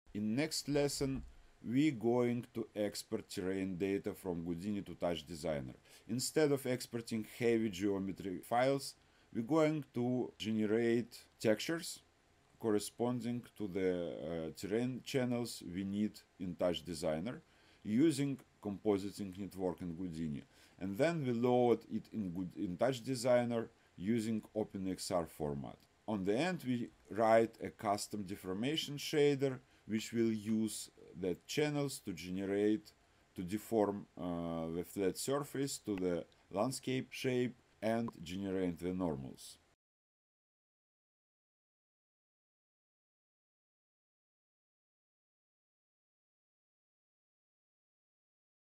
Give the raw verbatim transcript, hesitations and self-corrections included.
In next lesson, we're going to export terrain data from Houdini to TouchDesigner. Instead of exporting heavy geometry files, we're going to generate textures corresponding to the uh, terrain channels we need in TouchDesigner using compositing network in Houdini. And then we load it in, in TouchDesigner using OpenEXR format. On the end, we write a custom deformation shader which will use the channels to generate, to deform uh, the flat surface to the landscape shape and generate the normals.